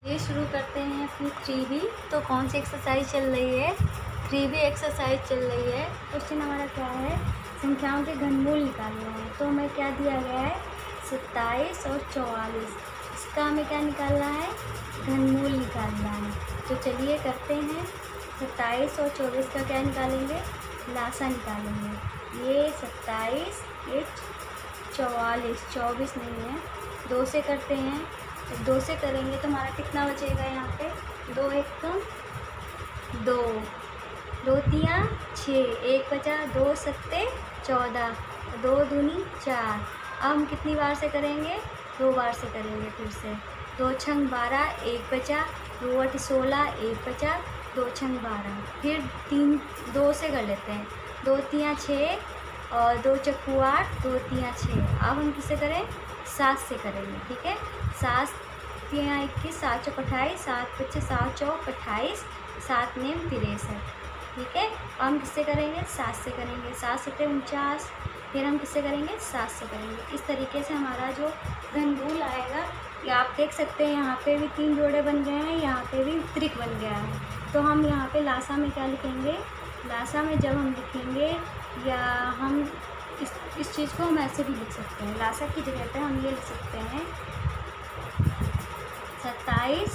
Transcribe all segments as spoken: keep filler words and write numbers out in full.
ये शुरू करते हैं अपनी थ्री बी। तो कौन सी एक्सरसाइज चल रही है? थ्री बी एक्सरसाइज चल रही है। क्वेश्चन हमारा क्या है? संख्याओं के घनमूल निकालना है। तो हमें क्या दिया गया है? सत्ताईस और चौवालीस। इसका हमें क्या निकालना है? घनमूल निकालना है। तो चलिए करते हैं। सत्ताईस और चौबीस का क्या निकालेंगे? लासा निकालेंगे। ये सत्ताईस, ये चौवालीस, चौबीस नहीं है। दो से करते हैं। तो दो से करेंगे तो हमारा कितना बचेगा यहाँ पे? दो एक कम दो, दो तिया छः, एक बचा, दो सत्ते चौदह, दो दूनी चार। अब हम कितनी बार से करेंगे? दो बार से करेंगे फिर से। दो छंग बारह, एक बचा, दो अठ सोलह, एक बचा, दो छंग बारह। फिर तीन दो से कर लेते हैं। दो तिया छः और दो चक्कू आठ, दो तिया छः। अब हम किससे करें? सात से करेंगे। ठीक है, सात तिया इक्कीस, सात चौक अट्ठाईस, सात पच्चे सात चौक अट्ठाईस, सात नेम तिरसठ। ठीक है, अब हम किससे करेंगे? सात से करेंगे। सात सत्ते उनचास। फिर हम किससे करेंगे? सात से करेंगे। इस तरीके से हमारा जो घनमूल आएगा, या आप देख सकते हैं यहाँ पे भी तीन जोड़े बन गए हैं, यहाँ पे भी त्रिक बन गया है। तो हम यहाँ पे लासा में क्या लिखेंगे? लासा में जब हम लिखेंगे, या हम इस इस चीज़ को हम ऐसे भी लिख सकते हैं। लासा की जगह पे हम ये लिख सकते हैं सत्ताईस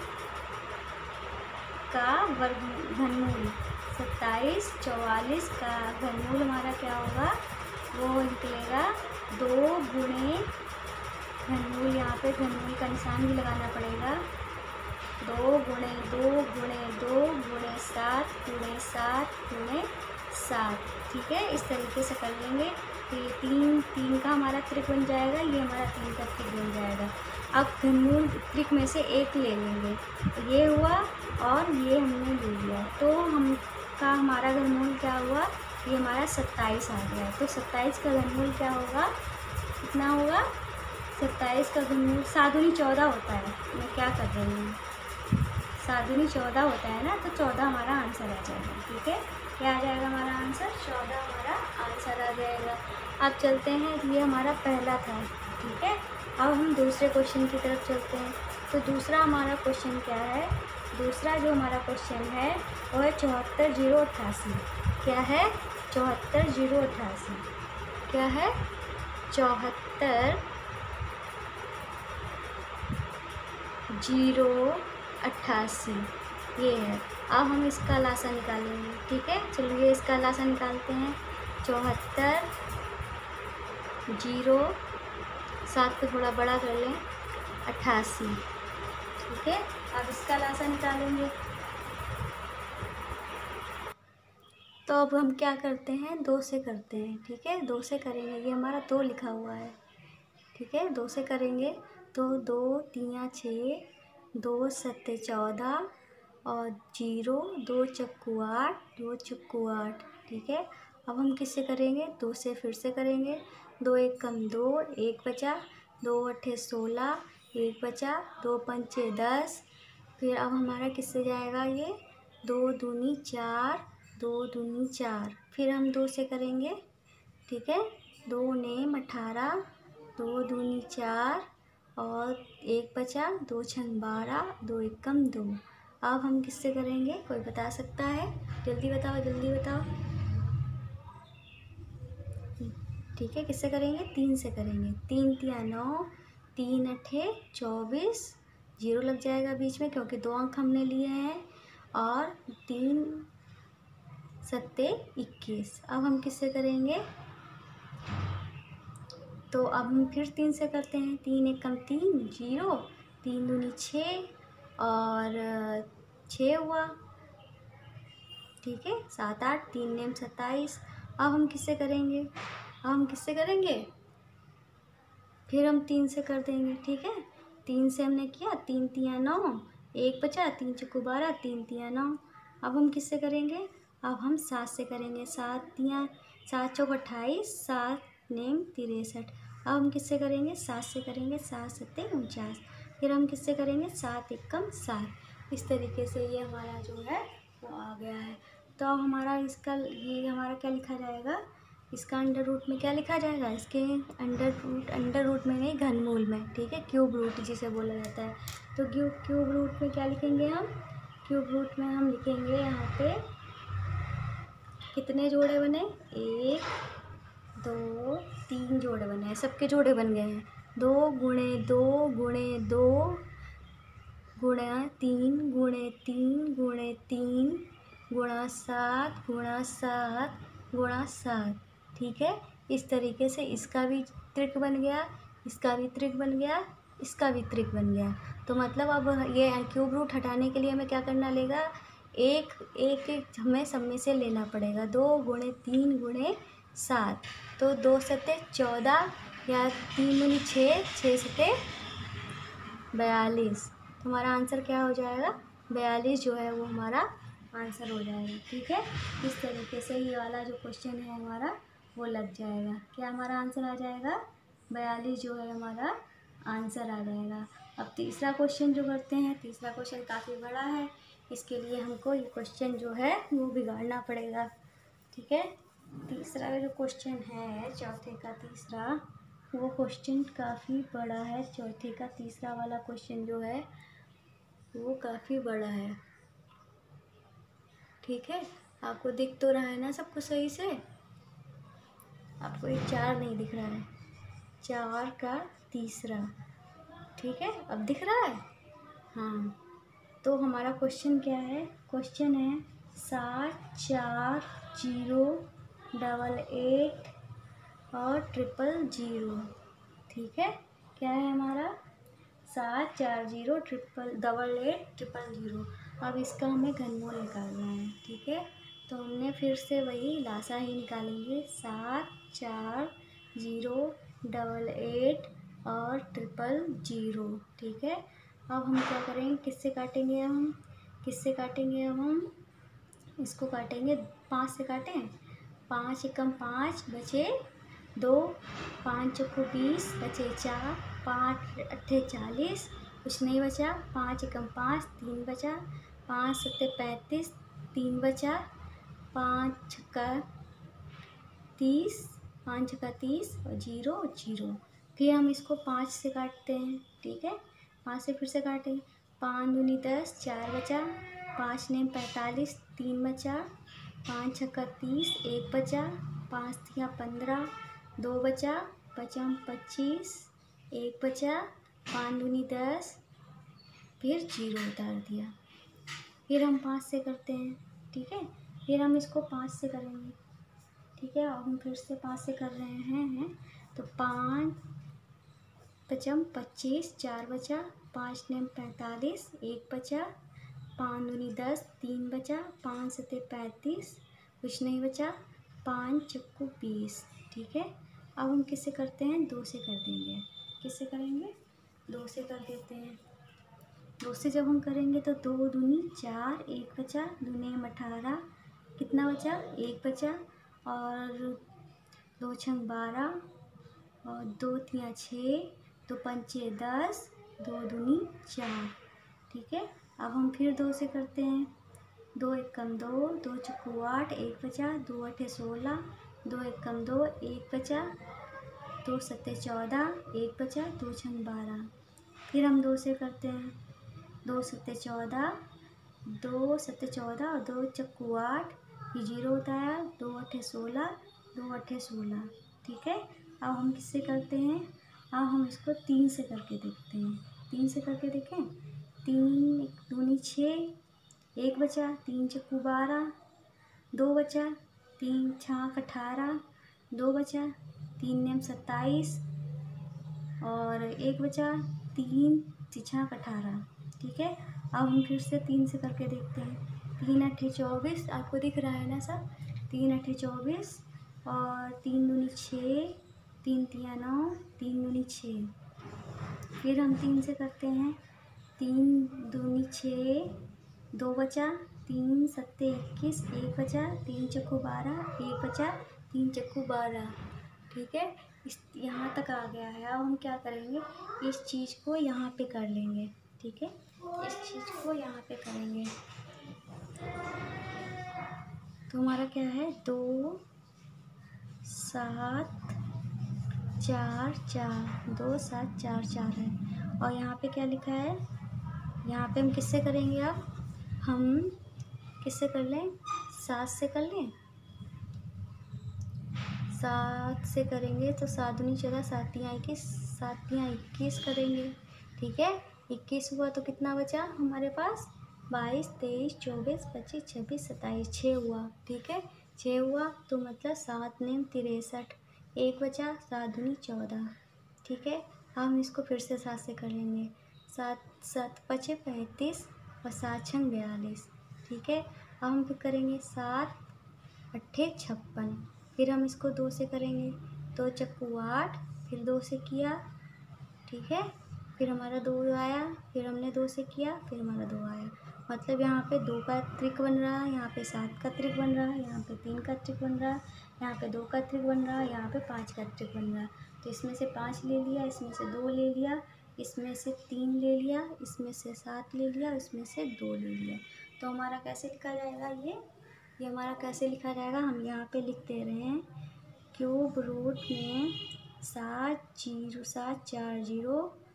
का वर्ग घनमूल। सत्ताईस चौवालीस का घनमूल हमारा क्या होगा? वो निकलेगा दो गुणे घनमूल। यहाँ पे घनमूल का निशान भी लगाना पड़ेगा। दो गुणे दो गुणे दो गुणे सात गुणे सात गुणे सात। ठीक है, इस तरीके से कर लेंगे। तो ये तीन तीन का हमारा त्रिक बन जाएगा, ये हमारा तीन का त्रिक बन जाएगा। अब घनमूल त्रिक में से एक ले लेंगे। ये हुआ और ये हमने ले लिया, तो हम का हमारा घनमूल क्या हुआ? ये हमारा सत्ताईस आ गया। तो सत्ताईस का घनमूल क्या होगा? कितना होगा? सत्ताईस का घनमूल सात दूनी चौदह होता है। मैं क्या कर रही हूँ? सात दूनी चौदह होता है ना, तो चौदह हमारा आंसर आ जाएगा। ठीक है, क्या आ जाएगा हमारा आंसर? चौदह हमारा आंसर आ जाएगा। अब चलते हैं, ये हमारा पहला था। ठीक है, अब हम दूसरे क्वेश्चन की तरफ चलते हैं। तो दूसरा हमारा क्वेश्चन क्या है? दूसरा जो हमारा क्वेश्चन है वो है चौहत्तर जीरो अट्ठासी। क्या है? चौहत्तर जीरो अट्ठासी। क्या है? चौहत्तर जीरो अट्ठासी, ये है। अब हम इसका लासा निकालेंगे। ठीक है, चलिए इसका लासा निकालते हैं। चौहत्तर जीरो, सात को थोड़ा बड़ा कर लें, अट्ठासी। ठीक है, अब इसका लासा निकालेंगे। तो अब हम क्या करते हैं? दो से करते हैं। ठीक है, दो से करेंगे। ये हमारा दो लिखा हुआ है। ठीक है, दो से करेंगे तो दो तिया छः, दो सत्ते चौदह और जीरो, दो चक्कू आठ, दो चक्कू आठ। ठीक है, अब हम किससे करेंगे? दो से फिर से करेंगे। दो एक कम दो, एक बचा, दो अट्ठे सोलह, एक बचा, दो पंचे दस। फिर अब हमारा किससे जाएगा? ये दो दूनी चार, दो दूनी चार। फिर हम दो से करेंगे। ठीक है, दो नेम अठारह, दो दूनी चार और एक बचा, दो छंग बारह, दो एक कम दो। अब हम किससे करेंगे? कोई बता सकता है? जल्दी बताओ, जल्दी बताओ। ठीक है, किससे करेंगे? तीन से करेंगे। तीन तिया नौ, तीन अठे चौबीस, जीरो लग जाएगा बीच में क्योंकि दो अंक हमने लिए हैं, और तीन सत्ते इक्कीस। अब हम किससे करेंगे? तो अब हम फिर तीन से करते हैं। तीन एक कम तीन, जीरो, तीन दूनी छः और छः हुआ। ठीक है, सात आठ, तीन नेम सत्ताईस। अब हम किससे करेंगे? अब हम किससे करेंगे? फिर हम तीन से कर देंगे। ठीक है, तीन से हमने किया, तीन तिया नौ, एक बचा, तीन चक्कू बारह, तीन तिया नौ। अब हम किससे करेंगे? अब हम सात से करेंगे। सात तिया सात चौक अट्ठाईस, सात नेम तिरसठ। अब हम किससे करेंगे? सात से करेंगे। सात सत्ते उनचास। फिर हम किससे करेंगे? सात एक कम सात। इस तरीके से ये हमारा जो है वो आ गया है। तो अब हमारा इसका ये हमारा क्या लिखा जाएगा? इसका अंडर रूट में क्या लिखा जाएगा, इसके अंडर रूट अंडर रूट में नहीं, घनमूल में, ठीक है, क्यूब रूट जिसे बोला जाता है। तो क्यूब क्यूब रूट में क्या लिखेंगे हम, क्यूब रूट में हम लिखेंगे यहाँ पे कितने जोड़े बने, एक दो तीन जोड़े बने हैं, सबके जोड़े बन गए हैं। दो गुणे दो गुणे दो गुणा तीन गुणे तीन गुणे तीन गुणा सात गुणा सात गुणा सात, ठीक है। इस तरीके से इसका भी त्रिक बन गया, इसका भी त्रिक बन गया, इसका भी त्रिक बन गया। तो मतलब अब ये क्यूब रूट हटाने के लिए हमें क्या करना लेगा, एक एक एक हमें सब में से लेना पड़ेगा। दो गुणे तीन गुणे सात, तो दो सत्ते चौदह या तीन गुनी छः, छः सत्ते बयालीस। तो हमारा आंसर क्या हो जाएगा, बयालीस जो है वो हमारा आंसर हो जाएगा, ठीक है। इस तरीके से ये वाला जो क्वेश्चन है हमारा वो लग जाएगा। क्या हमारा आंसर आ जाएगा, बयालीस जो है हमारा आंसर आ जाएगा। अब तीसरा क्वेश्चन जो करते हैं, तीसरा क्वेश्चन काफ़ी बड़ा है, इसके लिए हमको ये क्वेश्चन जो है वो बिगाड़ना पड़ेगा, ठीक है। तीसरा जो क्वेश्चन है, चौथे का तीसरा, वो क्वेश्चन काफ़ी बड़ा है। चौथे का तीसरा वाला क्वेश्चन जो है वो काफ़ी बड़ा है, ठीक है। आपको दिख तो रहा है ना सब कुछ सही से, आपको ये चार नहीं दिख रहा है, चार का तीसरा, ठीक है, अब दिख रहा है, हाँ। तो हमारा क्वेश्चन क्या है, क्वेश्चन है सात चार जीरो डबल एट और ट्रिपल जीरो, ठीक है। क्या है हमारा, सात चार zero triple double eight triple zero. अब इसका हमें घनमूल निकालना है, ठीक है। तो हमने फिर से वही लासा ही निकालेंगे, सात चार जीरो डबल एट और ट्रिपल जीरो, ठीक है। अब हम क्या करेंगे, किससे काटेंगे, हम किससे काटेंगे, अब हम इसको काटेंगे, पाँच से काटें, पाँच एकम पाँच बचे दो, पाँच चौको बीस बचे चार, पाँच अट्ठे चालीस, कुछ नहीं बचा, पाँच एकम पाँच, तीन बचा, पाँच सत्ते पैंतीस, तीन बचा, पाँच छक्का तीस, पाँच छक्का तीस और जीरो जीरो। फिर हम इसको पाँच से काटते हैं, ठीक है, पाँच से फिर से काटें, पाँच दूनी दस, चार बचा, पाँच नेम पैंतालीस, तीन बचा, पाँच छक्का तीस, एक बचा, पाँच तिया पंद्रह, दो बचा, पचम पच्चीस, एक बचा, पाँच दूनी दस, फिर जीरो उतार दिया। फिर हम पाँच से करते हैं, ठीक है, फिर हम इसको पाँच से करेंगे, ठीक है। अब हम फिर से पाँच से कर रहे हैं, हैं तो पाँच पचम पच्चीस, चार बचा, पाँच नेम पैंतालीस, एक बचा, पाँच दूनी दस, तीन बचा, पाँच सत्ते पैंतीस, कुछ नहीं बचा, पाँच चक्कू बीस, ठीक है। अब हम किससे करते हैं, दो से कर देंगे, किससे करेंगे, दो से कर देते हैं। दो से जब हम करेंगे तो दो दूनी चार, एक बचा, दूनी अठारह, कितना बचा, एक बचा, और दो छंग बारह और दो तिया छः, दो पंचे दस, दो दूनी चार, ठीक है। अब हम फिर दो से करते हैं, दो एक कम दो, दो चक्कू आठ, एक बचा, दो अठे सोलह, दो एक कम दो, एक बचा, दो सत्ते चौदह, एक बचा, दो छंग बारह। फिर हम दो से करते हैं, दो सत्ते चौदह, दो सत्ते चौदह और दो चक्कू आठ, ये जीरो होता है, दो अठे सोलह, दो अठे सोलह, ठीक है। अब हम किससे करते हैं, अब हम इसको तीन से करके देखते हैं, तीन से करके देखें, तीन दूनी छः, एक बचा, तीन चक्कू बारह, दो बचा, तीन छाक अठारह, दो बचा, तीन नेम सत्ताईस और एक बचा, तीन छाक अठारह, ठीक है। अब हम फिर से तीन से करके देखते हैं, तीन अट्ठे चौबीस, आपको दिख रहा है ना सब, तीन अट्ठे चौबीस और तीन दूनी छः, तीन तिया नौ, तीन दूनी छः। फिर हम तीन से करते हैं, तीन दूनी छः, दो बचा, तीन सत्ते इक्कीस, एक बचा, तीन चक्कू बारह, एक बचा, तीन चक्कू बारह, ठीक है। इस यहाँ तक आ गया है। अब हम क्या करेंगे, इस चीज़ को यहाँ पे कर लेंगे, ठीक है, इस चीज़ को यहाँ पे करेंगे। तो हमारा क्या है, दो सात चार चार, दो सात चार चार है। और यहाँ पे क्या लिखा है, यहाँ पे हम किससे करेंगे, अब हम किससे कर लें, सात से कर लें, सात से करेंगे तो सात दूनी चौदह, सात तियाँ इक्कीस, सात तियाँ इक्कीस करेंगे। ठीक है, इक्कीस हुआ तो कितना बचा हमारे पास, बाईस, तेईस, चौबीस, पच्चीस, छब्बीस, सत्ताईस, छः हुआ। ठीक है, छः हुआ तो मतलब सात नेम तिरसठ, एक बचा, सात दूनी चौदह। ठीक है, हम इसको फिर से सात से कर लेंगे, सात सात पचे पैंतीस और सात छंग बयालीस। ठीक है, अब हम फिर करेंगे सात अट्ठे छप्पन, फिर हम इसको दो से करेंगे, दो चक्कू आठ, फिर दो से किया। ठीक है, फिर हमारा दो आया, फिर हमने दो से किया, फिर हमारा दो आया, मतलब यहाँ पे दो का त्रिक बन रहा है, यहाँ पे सात का त्रिक बन रहा है, यहाँ पे तीन का त्रिक बन रहा है, यहाँ पे दो का त्रिक बन रहा है, यहाँ पे पाँच का त्रिक बन रहा है। तो इसमें से पाँच ले लिया, इसमें से दो ले लिया, इसमें से तीन ले लिया, इसमें से सात ले लिया, इसमें से दो ले लिया। तो हमारा कैसे लिखा जाएगा, ये ये हमारा कैसे लिखा जाएगा, हम यहाँ पे लिख दे रहे हैं क्यूब रूट में सात जीरो सात चार जीरो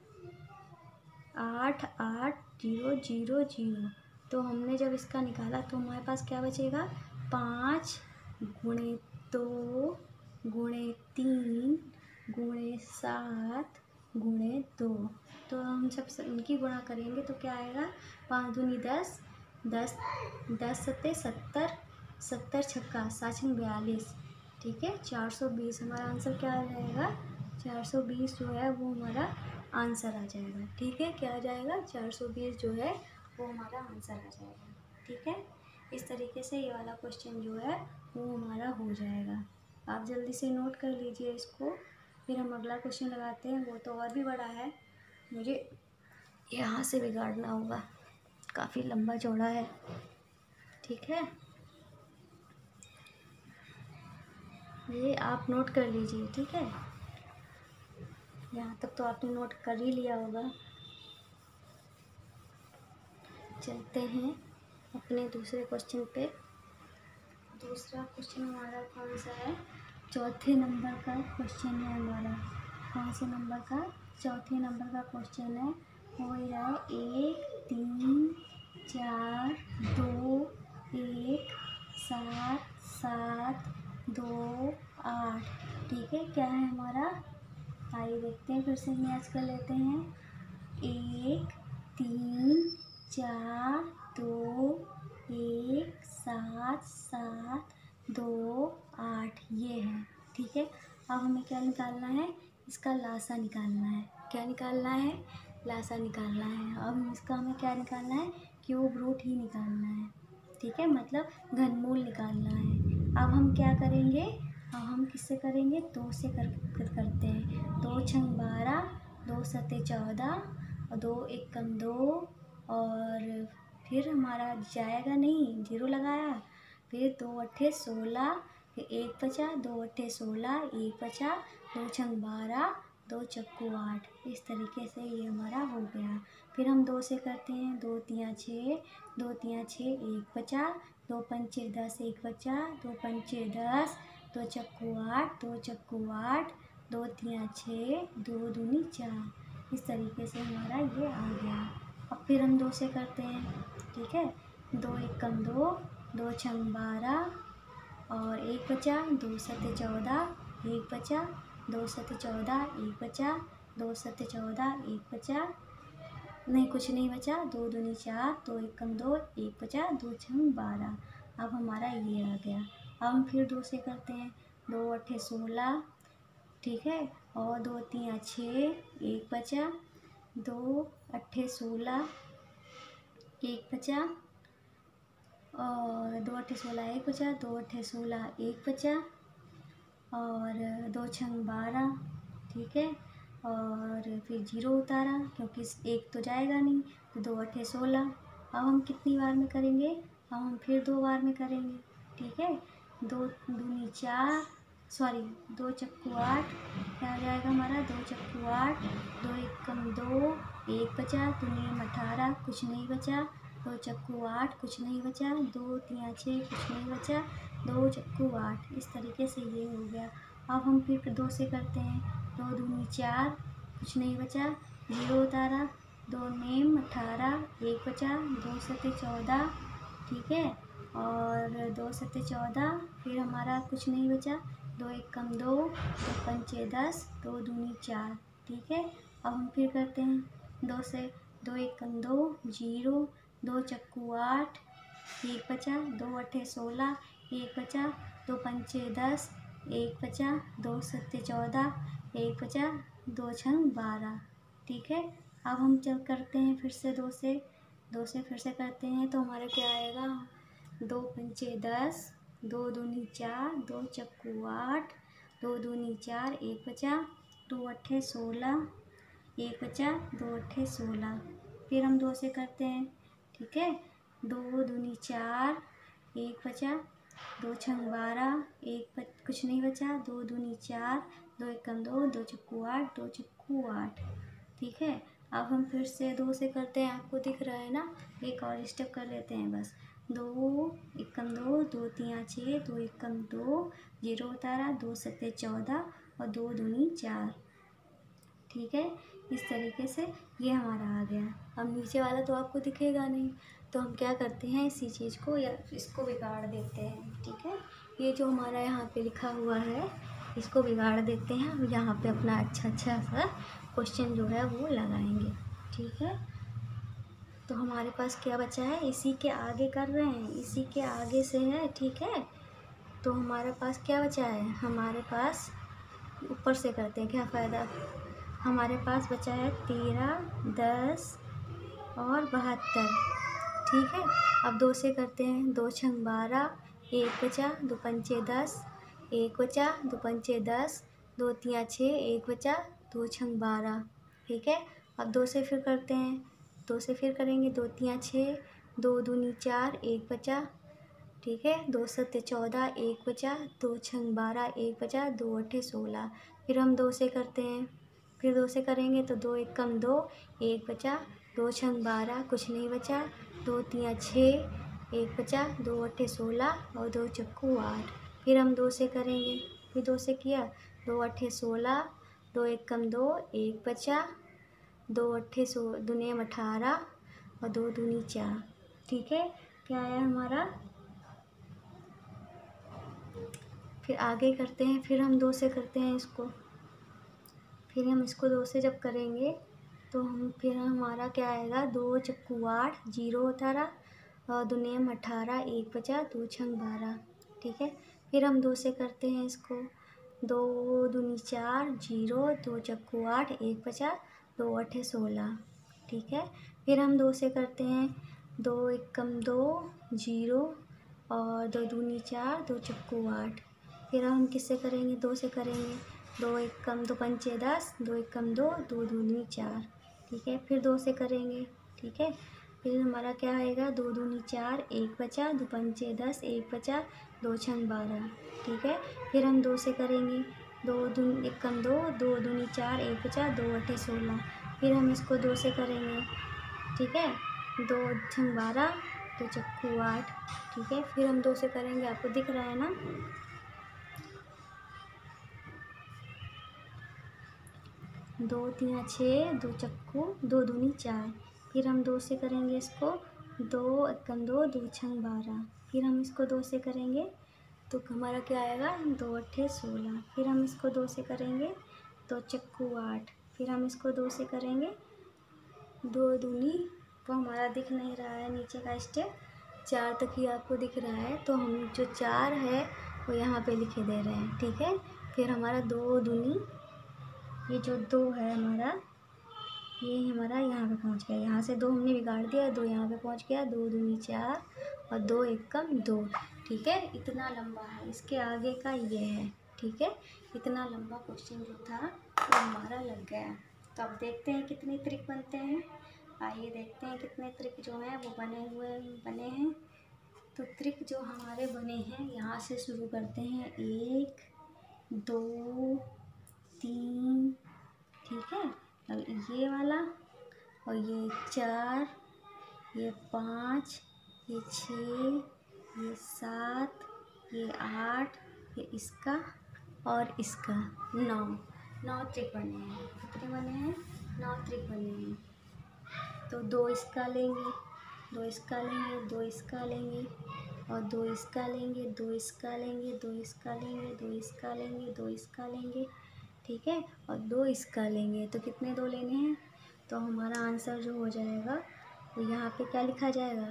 आठ आठ जीरो जीरो जीरो। तो हमने जब इसका निकाला तो हमारे पास क्या बचेगा, पाँच गुणे दो गुणे तीन गुणे सात गुणे दो। तो हम सब इनकी गुणा करेंगे तो क्या आएगा, पाँच दूनी दस, दस दस सत्ते सत्तर, सत्तर छक्का सात छंग बयालीस। ठीक है, चार सौ बीस हमारा आंसर क्या आ जाएगा, चार सौ बीस जो है वो हमारा आंसर आ जाएगा। ठीक है, क्या आ जाएगा, चार सौ बीस जो है वो हमारा आंसर आ जाएगा। ठीक है, इस तरीके से ये वाला क्वेश्चन जो है वो हमारा हो जाएगा। आप जल्दी से नोट कर लीजिए इसको, फिर हम अगला क्वेश्चन लगाते हैं। वो तो और भी बड़ा है, मुझे यहाँ से बिगाड़ना होगा, काफ़ी लंबा चौड़ा है। ठीक है, ये आप नोट कर लीजिए। ठीक है, यहाँ तक तो आपने नोट कर ही लिया होगा। चलते हैं अपने दूसरे क्वेश्चन पे। दूसरा क्वेश्चन हमारा कौन सा है, चौथे नंबर का क्वेश्चन है हमारा। कौन से नंबर का, चौथे नंबर का क्वेश्चन है, वो यह है एक तीन चार दो एक सात सात दो आठ। ठीक है, क्या है हमारा, आइए देखते हैं, फिर से मैच कर लेते हैं। एक तीन चार दो एक सात सात दो आठ, ये है। ठीक है, अब हमें क्या निकालना है, इसका लासा निकालना है। क्या निकालना है, लासा निकालना है। अब इसका हमें क्या निकालना है, क्यूब रूट ही निकालना है। ठीक है, मतलब घनमूल निकालना है। अब हम क्या करेंगे, अब हम किससे करेंगे, दो से कर, कर करते हैं। दो छंग बारह, दो सत्ते चौदह और दो एक कम दो, और फिर हमारा जाएगा नहीं, जीरो लगाया, फिर दो अट्ठे सोलह, फिर एक बचा, दो अट्ठे सोलह, एक बचा, दो छंग बारह, दो चक्कू आठ। इस तरीके से ये हमारा हो गया। फिर हम दो से करते हैं, दो तियाँ छः, दो तियाँ छः, एक बचा, दो पंचे दस, एक बचा, दो पंचे दस, दो चक्कू आठ, दो चक्कू आठ, दो तियाँ छः, दो दूनी चार। इस तरीके से हमारा ये आ गया। अब फिर हम दो से करते हैं। ठीक है, दो एक कम दो, दो छंग बारह और एक बचा, दो सत्ते चौदह, एक बचा, दो सत्ते चौदह, एक बचा, दो सत्ते चौदह, एक बचा, नहीं कुछ नहीं बचा, दो दूनी चार, दो एक कम दो, एक बचा, दो छंग बारह। अब हमारा ये आ गया। अब हम फिर दो से करते हैं, दो अट्ठे सोलह। ठीक है, और दो तियाँ छः, एक बचा, दो अट्ठे सोलह, एक बचा, और दो अट्ठे सोलह एक बचा, दो अट्ठे सोलह एक बचा, और दो छंग बारह। ठीक है, और फिर जीरो उतारा क्योंकि एक तो जाएगा नहीं, तो दो अट्ठे सोलह। अब हम कितनी बार में करेंगे, अब हम फिर दो बार में करेंगे। ठीक है, दो दूनी चार, सॉरी दो चक्कू आठ, क्या आ जाएगा हमारा, दो चक्कू आठ, दो एक कम दो, एक बचा, दूनी अठारह, कुछ नहीं बचा, दो चक्कू आठ, कुछ नहीं बचा, दो तियाँ छः, कुछ नहीं बचा, दो चक्कू आठ। इस तरीके से ये हो गया। अब हम फिर दो से करते हैं। दो दूनी चार, कुछ नहीं बचा, जीरो उतारा, दो नेम अठारह, एक बचा, दो सत्ते चौदह, ठीक है, और दो सत्ते चौदह, फिर हमारा कुछ नहीं बचा, दो एक कम दो, दो पंचे दस, दो दूनी चार, ठीक है। अब हम फिर करते हैं दो से, दो एक कम दो, जीरो, दो चक्कू आठ, एक बचा, दो अट्ठे सोलह, एक बचा, दो पंचे दस, एक बचा, दो सत्ते चौदह, एक बचा, दो छंग बारह, ठीक है। अब हम चल करते हैं फिर से दो से, दो से फिर से करते हैं तो हमारा क्या आएगा, दो पंचे दस, दो दूनी चार, दो चक्कू आठ, दो दूनी चार, एक बचा, दो अट्ठे सोलह, एक बचा, दो अट्ठे सोलह, फिर हम दो से करते हैं, ठीक है। दो दूनी चार, एक बचा, दो छंग बारह, एक बच कुछ नहीं बचा, दो दूनी चार, दो एक कम दो, दो चक्कू आठ, दो चक्कू आठ, ठीक है। अब हम फिर से दो से करते हैं, आपको दिख रहा है ना, एक और स्टेप कर लेते हैं बस। दो एक कम दो, दो तिया छः, दो एक कम दो, जीरो उतारा, दो सत्ते चौदह और दो दूनी चार, ठीक है। इस तरीके से ये हमारा आ गया। अब नीचे वाला तो आपको दिखेगा नहीं, तो हम क्या करते हैं, इसी चीज़ को या इसको बिगाड़ देते हैं, ठीक है। ये जो हमारा यहाँ पे लिखा हुआ है इसको बिगाड़ देते हैं, हम यहाँ पे अपना अच्छा अच्छा सा क्वेश्चन जो है वो लगाएंगे, ठीक है। तो हमारे पास क्या बचा है, इसी के आगे कर रहे हैं, इसी के आगे से है, ठीक है। तो हमारे पास क्या बचा है, हमारे पास ऊपर से करते हैं, क्या फ़ायदा, हमारे पास बचा है तेरह, दस और बहत्तर, ठीक है। अब दो से करते हैं, दो छंग बारह, एक बचा, दो पंचे दस, एक बचा, दो पंचे दस, दो तिया छः, एक बचा, दो छंग बारह, ठीक है। अब दो से फिर करते हैं, दो से फिर करेंगे, दो तिया छः, दो दूनी चार, एक बचा, ठीक है, दो सत्ते चौदह, एक बचा, दो छंग बारह, एक बचा, दो अट्ठे सोलह, फिर हम दो से करते हैं, फिर दो से करेंगे तो दो एक कम दो, एक बचा, दो छंग बारह, कुछ नहीं बचा, दो तिया छः, एक बचा, दो अट्ठे सोलह और दो चक्कू आठ, फिर हम दो से करेंगे, फिर दो से किया, दो अट्ठे सोलह, दो एक कम दो, एक बचा, दो अट्ठे सो दुनियम अठारह और दो दूनी चार, ठीक है। क्या आया हमारा, फिर आगे करते हैं, फिर हम दो से करते हैं इसको, फिर हम इसको दो से जब करेंगे तो हम फिर हमारा क्या आएगा, दो चक्कू आठ, जीरो अठारह और दुनियम अठारह, एक बचा, दो छंग बारह, ठीक है। फिर हम दो से करते हैं इसको, दो दूनी चार, जीरो, दो चक्कू आठ, एक बचा, दो अट्ठे सोलह, ठीक है। फिर हम दो से करते हैं, दो एक कम दो, जीरो और दो दूनी चार, दो चक्कू आठ, फिर हम किससे करेंगे, दो से करेंगे, दो एक कम दो पंचे दस, दो एक कम दो, दो दूनी चार, ठीक है। फिर दो से करेंगे, ठीक है, फिर हमारा क्या आएगा, दो दूनी चार, एक बचा, दो पंचे दस, एक बचा, दो छंग बारह, ठीक है। फिर हम दो से करेंगे, दो दूनी एक कम दो, दो दूनी चार, एक बचा, दो अट्ठे सोलह, फिर हम इसको दो से करेंगे, ठीक है, दो छंग बारह, दो चक्कू आठ, ठीक है। फिर हम दो से करेंगे, आपको दिख रहा है ना, दो तिया छः, दो चक्कू, दो दूनी चार, फिर हम दो से करेंगे इसको, दो एकम दो, दो छंग बारह, फिर हम इसको दो से करेंगे तो हमारा क्या आएगा, दो अट्ठे सोलह, फिर हम इसको दो से करेंगे, दो चक्कू आठ, फिर हम इसको दो से करेंगे, दो दूनी, वो हमारा दिख नहीं रहा है नीचे का स्टेप, चार तक ही आपको दिख रहा है, तो हम जो चार है वो यहाँ पे लिखे दे रहे हैं, ठीक है। फिर हमारा दो दूनी, ये जो दो है हमारा, ये हमारा यहाँ पे पहुँच गया, यहाँ से दो हमने बिगाड़ दिया, दो यहाँ पे पहुँच गया, दो दूनी चार और दो एक कम दो, ठीक है। इतना लंबा है, इसके आगे का ये है, ठीक है। इतना लंबा क्वेश्चन जो था वो हमारा लग गया। तो अब देखते हैं कितने ट्रिक बनते हैं, आइए देखते हैं कितने ट्रिक जो हैं वो बने हुए बने हैं। तो ट्रिक जो हमारे बने हैं, यहाँ से शुरू करते हैं, एक दो तीन, ठीक है, अब ये वाला और ये चार, ये पाँच, ये छः, ये सात, ये आठ, ये इसका और इसका नौ नौ त्रिक बने हैं। कितने बने हैं? नौ त्रिक बने हैं। तो दो इसका लेंगे, दो इसका लेंगे, दो इसका लेंगे और दो इसका लेंगे, दो इसका लेंगे, दो इसका लेंगे, दो इसका लेंगे, दो इसका लेंगे, ठीक है, और दो इसका लेंगे। तो कितने दो लेने हैं? तो हमारा आंसर जो हो जाएगा वो तो यहाँ पे क्या लिखा जाएगा,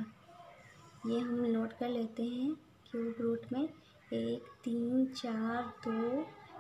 ये हम नोट कर लेते हैं क्यूब रूट में। एक तीन चार दो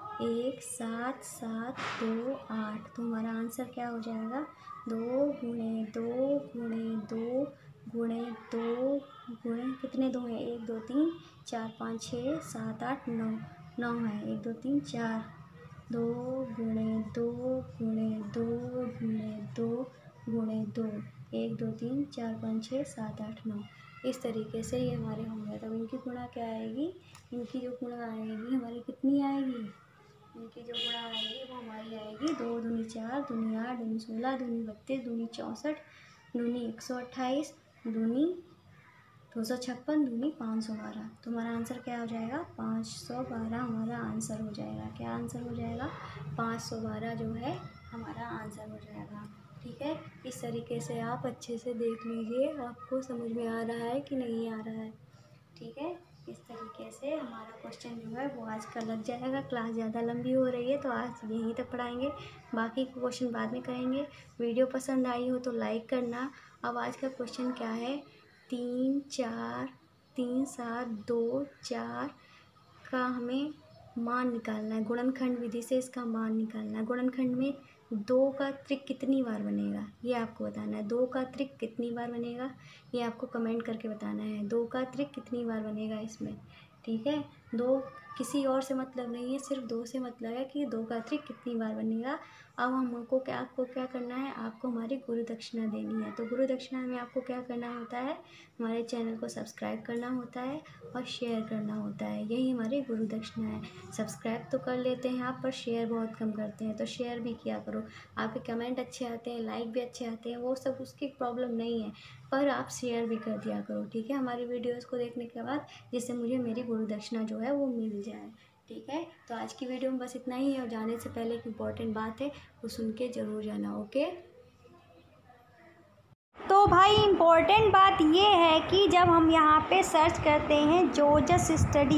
एक सात सात दो आठ। तो हमारा आंसर क्या हो जाएगा, दो गुणे दो गुणे दो गुणे दो गुणे कितने दो हैं, एक दो तीन चार पाँच छः सात आठ नौ, नौ है, एक दो तीन चार, दो गुणे दो गुणे दो गुणे दो गुणे दो, एक दो तीन चार पाँच छः सात आठ नौ। इस तरीके से ये हमारे होंगे। तब इनकी गुणा क्या आएगी, इनकी जो गुणा आएगी हमारी कितनी आएगी, इनकी जो गुणा आएगी वो हमारी आएगी दो दूनी चार दूनी आठ दूनी सोलह दूनी बत्तीस दूनी चौंसठ दूनी एक सौ अट्ठाईस दूनी दो सौ छप्पन दूनी पाँच सौ बारह। तो हमारा आंसर क्या हो जाएगा, पाँच सौ बारह हमारा आंसर हो जाएगा। क्या आंसर हो जाएगा, पाँच सौ बारह जो है हमारा आंसर हो जाएगा। ठीक है, इस तरीके से आप अच्छे से देख लीजिए आपको समझ में आ रहा है कि नहीं आ रहा है। ठीक है, इस तरीके से हमारा क्वेश्चन जो है वो आज का लग जाएगा। क्लास ज़्यादा लंबी हो रही है तो आज यहीं तक पढ़ाएंगे, बाकी क्वेश्चन बाद में करेंगे। वीडियो पसंद आई हो तो लाइक करना। अब आज का क्वेश्चन क्या है, तीन चार तीन सात दो चार का हमें मान निकालना है। गुणनखंड विधि से इसका मान निकालना है। गुणनखंड में दो का त्रिक कितनी बार बनेगा ये आपको बताना है। दो का त्रिक कितनी बार बनेगा ये आपको कमेंट करके बताना है। दो का त्रिक कितनी बार बनेगा इसमें। ठीक है, दो किसी और से मतलब नहीं है, सिर्फ दो से मतलब है कि दो का त्रिक कितनी बार बनेगा। अब हमको क्या आपको क्या करना है, आपको हमारी गुरु दक्षिणा देनी है। तो गुरु दक्षिणा में आपको क्या करना होता है, हमारे चैनल को सब्सक्राइब करना होता है और शेयर करना होता है। यही हमारी गुरु दक्षिणा है। सब्सक्राइब तो कर लेते हैं आप, पर शेयर बहुत कम करते हैं, तो शेयर भी किया करो। आपके कमेंट अच्छे आते हैं, लाइक भी अच्छे आते हैं, वो सब उसकी प्रॉब्लम नहीं है, पर आप शेयर भी कर दिया करो। ठीक है, हमारी वीडियोज़ को देखने के बाद, जिससे मुझे मेरी गुरु दक्षिणा जो है वो मिल जाए। ठीक है, तो आज की वीडियो में बस इतना ही है और जाने से पहले एक इम्पॉर्टेंट बात है वो सुन के ज़रूर जाना। ओके, तो भाई इम्पोर्टेंट बात ये है कि जब हम यहाँ पे सर्च करते हैं जोजस स्टडी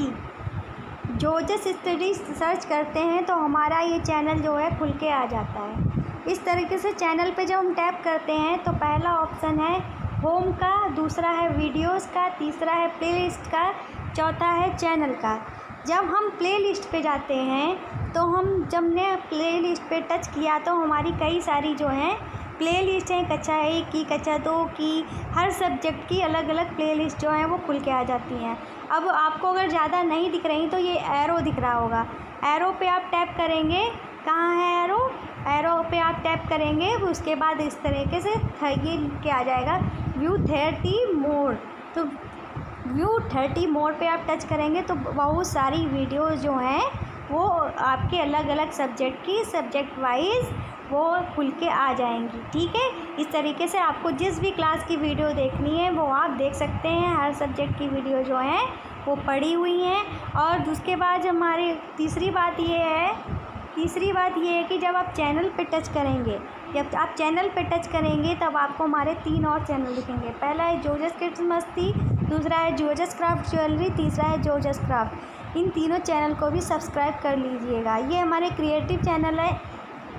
जोजस स्टडी सर्च करते हैं तो हमारा ये चैनल जो है खुल के आ जाता है। इस तरीके से चैनल पे जब हम टैप करते हैं तो पहला ऑप्शन है होम का, दूसरा है वीडियोस का, तीसरा है प्लेलिस्ट का, चौथा है चैनल का। जब हम प्लेलिस्ट पे जाते हैं तो हम जब ने प्लेलिस्ट पे टच किया तो हमारी कई सारी जो हैं प्लेलिस्ट हैं, कक्षा एक की, कक्षा दो की, हर सब्जेक्ट की अलग अलग प्लेलिस्ट जो हैं वो खुल के आ जाती हैं। अब आपको अगर ज़्यादा नहीं दिख रही तो ये एरो दिख रहा होगा, एरो पे आप टैप करेंगे। कहाँ है एरो, एरो पे आप टैप करेंगे, उसके बाद इस तरीके से ये क्या आ जाएगा, व्यू थर्टी मोर। तो व्यू थर्टी मोर पे आप टच करेंगे तो बहुत सारी वीडियोज़ जो हैं वो आपके अलग अलग सब्जेक्ट की सब्जेक्ट वाइज वो खुल के आ जाएंगी। ठीक है, इस तरीके से आपको जिस भी क्लास की वीडियो देखनी है वो आप देख सकते हैं। हर सब्जेक्ट की वीडियो जो हैं वो पड़ी हुई हैं। और उसके बाद हमारी तीसरी बात ये है तीसरी बात ये है कि जब आप चैनल पे टच करेंगे जब आप चैनल पे टच करेंगे तब आपको हमारे तीन और चैनल दिखेंगे। पहला है जोजस किड्स मस्ती, दूसरा है जोजस क्राफ्ट ज्वेलरी, तीसरा है जोजस क्राफ्ट। इन तीनों चैनल को भी सब्सक्राइब कर लीजिएगा। ये हमारे क्रिएटिव चैनल है।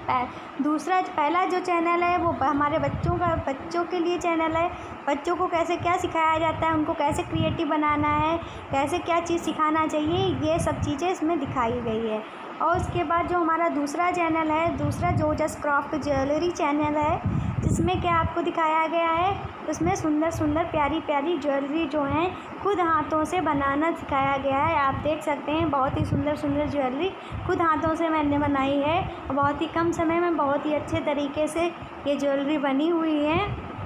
दूसरा पहला जो चैनल है वो हमारे बच्चों का बच्चों के लिए चैनल है। बच्चों को कैसे क्या सिखाया जाता है, उनको कैसे क्रिएटिव बनाना है, कैसे क्या चीज़ सिखाना चाहिए, ये सब चीज़ें इसमें दिखाई गई है। और उसके बाद जो हमारा दूसरा चैनल है, दूसरा जोजस क्राफ्ट ज्वेलरी चैनल है, जिसमें क्या आपको दिखाया गया है, उसमें सुंदर सुंदर प्यारी प्यारी ज्वेलरी जो हैं खुद हाथों से बनाना सिखाया गया है। आप देख सकते हैं बहुत ही सुंदर सुंदर ज्वेलरी खुद हाथों से मैंने बनाई है। बहुत ही कम समय में बहुत ही अच्छे तरीके से ये ज्वेलरी बनी हुई है।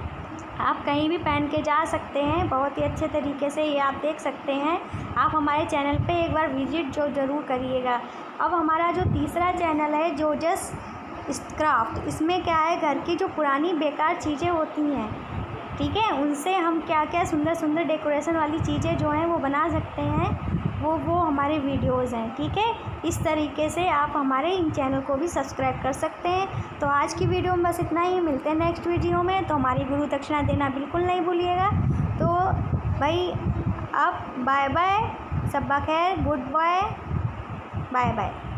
आप कहीं भी पहन के जा सकते हैं, बहुत ही अच्छे तरीके से ये आप देख सकते हैं। आप हमारे चैनल पे एक बार विजिट जो ज़रूर करिएगा। अब हमारा जो तीसरा चैनल है जोजस क्राफ्ट, इसमें क्या है, घर की जो पुरानी बेकार चीज़ें होती हैं, ठीक है, उनसे हम क्या क्या सुंदर सुंदर डेकोरेशन वाली चीज़ें जो हैं वो बना सकते हैं। वो वो हमारे वीडियोज़ हैं, ठीक है। इस तरीके से आप हमारे इन चैनल को भी सब्सक्राइब कर सकते हैं। तो आज की वीडियो में बस इतना ही, मिलते हैं नेक्स्ट वीडियो में। तो हमारी गुरु दक्षिणा देना बिल्कुल नहीं भूलिएगा। तो भाई अब बाय बाय, शब्बा खैर, गुड बाय, बाय बाय।